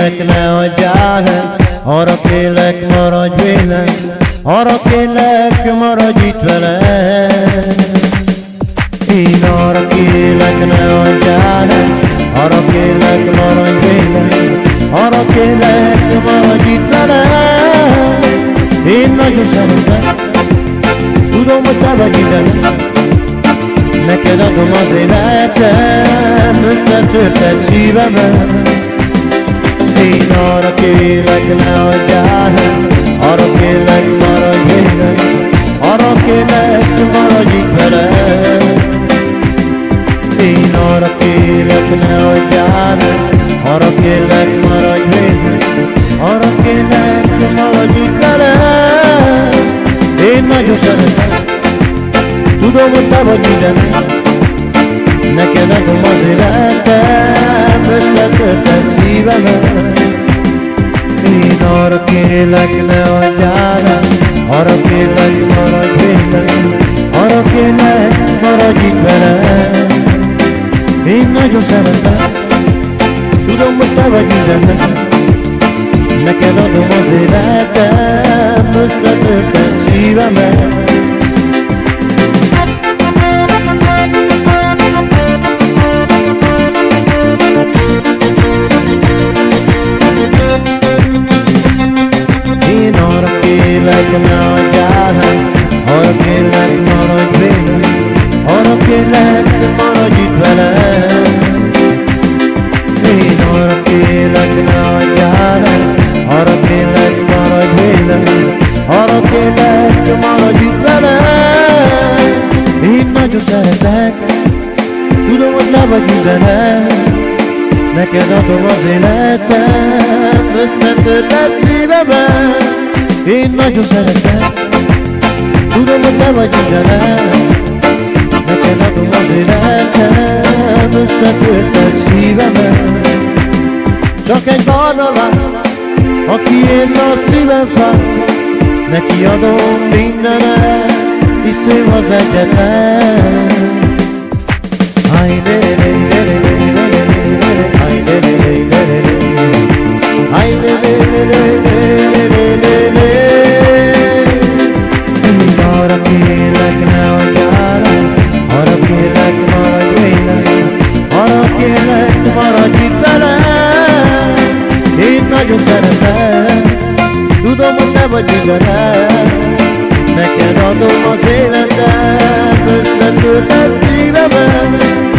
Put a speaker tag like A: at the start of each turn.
A: kérlek, ne hagyjál el, arra kérlek, maradj vélem, arra kérlek, maradj itt velem. Én arra kérlek, ne hagyjál el, arra kérlek, maradj vélem, arra kérlek, maradj itt velem. Én nagyon szeretlek, tudom, hogy te vagy ide, neked adom az életem, összetörted szívemet. Én arra kérlek, ne hagyjál el, arra kérlek, maradj vélem, arra kérlek, maradj itt velem. Én arra kérlek, ne hagyjál el, arra kérlek, maradj vélem, arra kérlek, maradj itt velem. Én nagyon szeretem, tudom, hogy te vagy minden, neked adom az életem, összetörted szívemet. Én arra kérlek, ne hagyjál el, arra kérlek, maradj vélem, arra kérlek, maradj itt velem. Én nagyon szeretem, tudom, hogy te vagy mindennek, neked adom az életem, összetörted szívemet. Én arra kérlek, ne hagyjál el, arra kérlek, maradj vélem, arra kérlek, maradj itt velem. Én arra kérlek, ne hagyjál el, arra kérlek, maradj vélem, arra kérlek, maradj itt velem. Én nagyon szeretlek, tudom, hogy te vagy mindenem, neked adom az életem, összetörted szívemet. Én nagyon szeretlek, tudom, hogy te vagy mindenem, neked adom az életem, összetörted szívemet. Csak egy barna lány, aki érne a szívem fáj, neki adom mindenet, hisz ő az egyetlen. Én arra kérlek, ne hagyjál el, arra kérlek, maradj vélem, arra kérlek, maradj itt velem. Én nagyon szeretem, tudom, hogy te vagy mindenem, neked adom az életem, összetörted szívemet.